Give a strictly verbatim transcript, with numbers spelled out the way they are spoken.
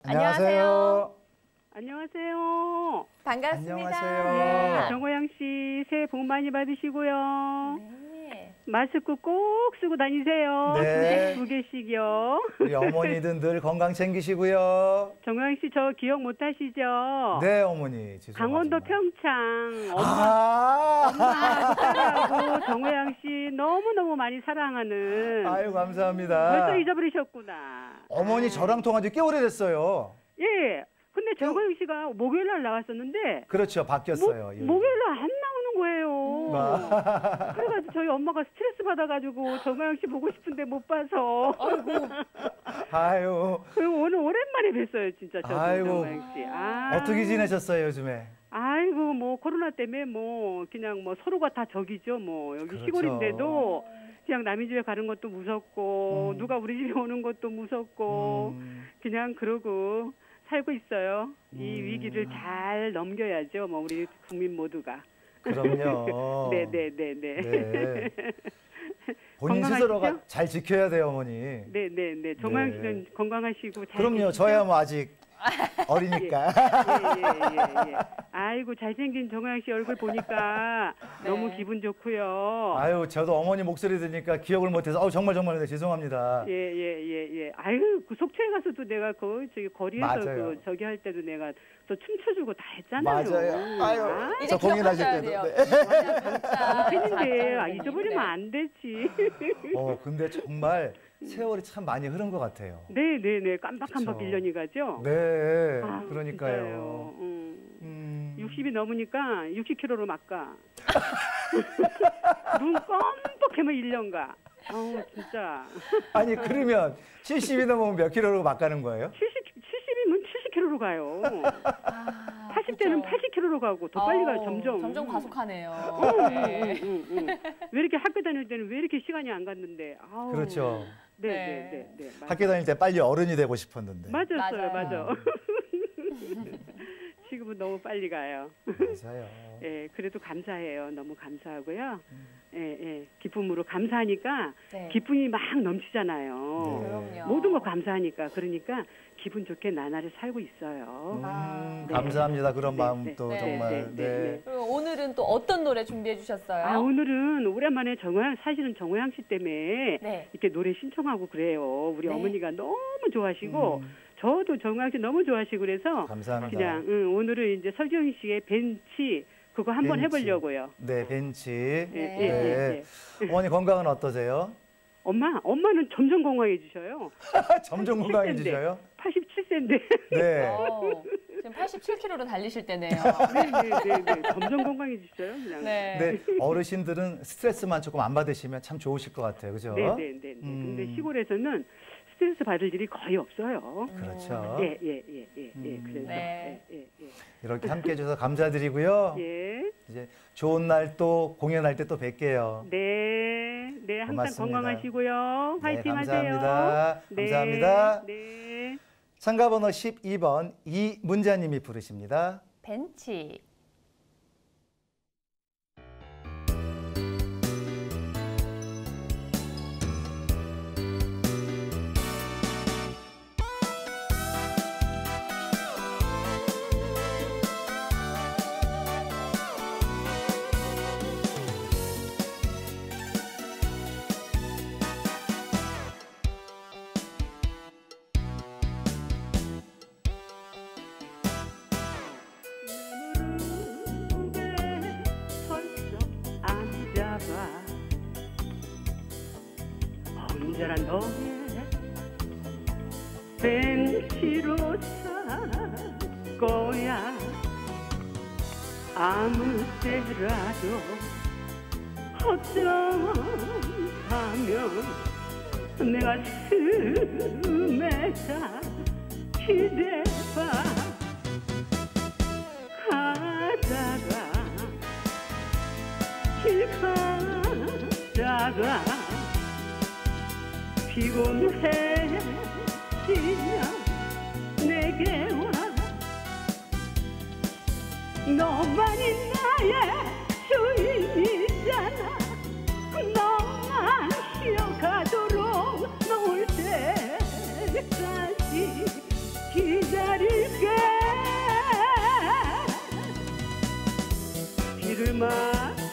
안녕하세요. 안녕하세요. 반갑습니다. 안녕하세요. 네, 정호영 씨 새해 복 많이 받으시고요. 네. 마스크 꼭 쓰고 다니세요. 네. 두 개씩요. 우리 어머니든 늘 건강 챙기시고요. 정호영 씨 저 기억 못 하시죠? 네, 어머니. 강원도 평창. 엄마, 아 엄마 사랑하고 정호영 씨 너무너무 많이 사랑하는. 아유, 감사합니다. 벌써 잊어버리셨구나. 어머니 아. 저랑 통한 지 꽤 오래됐어요. 예. 근데 정호영 씨가 목요일 날 나왔었는데. 그렇죠. 바뀌었어요. 모, 목요일 날 안 나오는 거예요. 아. 그래가지고 저희 엄마가 스트레스 받아가지고 정호영 씨 보고 싶은데 못 봐서. 아이고. 아유. 오늘 오랜만에 뵀어요, 진짜. 저도 아이고. 정호영 씨. 아. 어떻게 지내셨어요, 요즘에? 아이고, 뭐 코로나 때문에 뭐 그냥 뭐 서로가 다 적이죠. 뭐 여기 그렇죠. 시골인데도 그냥 남의 집에 가는 것도 무섭고 음. 누가 우리 집에 오는 것도 무섭고 음. 그냥 그러고 살고 있어요. 이 음. 위기를 잘 넘겨야죠. 뭐 우리 국민 모두가. 그럼요. 네네네네. 네. 본인 스스로가 잘 지켜야 돼요, 어머니. 네네네. 정호영 씨는 네. 건강하시고 잘 그럼요. 계시죠? 저야 뭐 아직 어리니까. 예, 예, 예, 예. 아이고, 잘생긴 정호영 씨 얼굴 보니까 네. 너무 기분 좋고요. 아유, 저도 어머니 목소리 들으니까 기억을 못해서 아우, 정말 정말 네, 죄송합니다. 예, 예, 예, 예. 아유, 그 속초에 가서도 내가 그 저기 거리에서 맞아요. 그 저기 할 때도 내가 또 춤춰주고 다 했잖아요. 맞아요. 아유, 아, 저 공연하실 때도. 돼요. 네. 아, 팬인데 아, 잊어버리면 안 되지. 어, 근데 정말 세월이 참 많이 흐른 것 같아요. 네, 네, 네. 깜박깜박 그쵸. 일 년이 가죠. 네, 아, 그러니까요. 진짜요. 음. 음. 육십이 넘으니까 육십 킬로그램로 막 가. 눈 껌뻑하면 일 년 가. 아우, 진짜. 아니, 그러면 칠십이 넘으면 몇 킬로로 막 가는 거예요? 칠십, 칠십이면 칠십 킬로그램로 가요. 아, 팔십 대는 그렇죠. 팔십 킬로그램로 가고 더 빨리 가요, 아우, 점점. 점점 가속하네요. 응, 네. 응, 응, 응. 왜 이렇게 학교 다닐 때는 왜 이렇게 시간이 안 갔는데. 아우. 그렇죠. 네, 네. 네, 네. 네, 맞아요. 학교 다닐 때 빨리 어른이 되고 싶었는데. 맞았어요, 맞아요. 맞아. 지금은 너무 빨리 가요. 맞아요. 예, 그래도 감사해요. 너무 감사하고요. 예, 예. 기쁨으로 감사하니까 네. 기쁨이 막 넘치잖아요. 네. 그럼요. 모든 거 감사하니까. 그러니까 기분 좋게 나날을 살고 있어요. 음, 아, 네. 감사합니다. 그런 네, 마음도 네. 정말. 네, 네, 네. 그리고 오늘은 또 어떤 노래 준비해 주셨어요? 아, 오늘은 오랜만에 정호양, 사실은 정호양 씨 때문에 네. 이렇게 노래 신청하고 그래요. 우리 네. 어머니가 너무 좋아하시고, 음. 저도 정호양 씨 너무 좋아하시고 그래서 감사합니다. 그냥, 응, 오늘은 이제 설경 씨의 벤치 그거 한번 벤치. 해보려고요. 네, 벤치. 예, 네. 예, 예, 예. 어머니 건강은 어떠세요? 엄마, 엄마는 점점 건강해지셔요. 점점 건강해지셔요? 팔십칠 세인데. 네. 어, 지금 팔십칠 킬로그램로 달리실 때네요. 네네네. 점점 건강해지셔요. 그냥. 네. 네, 어르신들은 스트레스만 조금 안 받으시면 참 좋으실 것 같아요. 그죠? 네네네. 음. 근데 시골에서는 스트레스 받을 일이 거의 없어요. 그렇죠. 예, 예, 예, 예, 예. 음. 그래서. 네. 예, 예, 예. 이렇게 함께 해주셔서 감사드리고요. 예. 이제 좋은 날 또 공연할 때 또 뵐게요. 네. 네, 항상 고맙습니다. 건강하시고요. 화이팅 네, 하세요. 감사합니다. 네, 감사합니다. 네. 참가번호 십이 번 이문자님이 부르십니다. 벤치. 혼자란 너의 벤치로 살 거야. 아무 때라도 어쩌하면 내 가슴에 다 기대봐. 가다가 길 가다가 피곤해지면 내게 와. 너만이 나의 주인이잖아. 너만 쉬어가도록 놓을 때까지 기대 이름아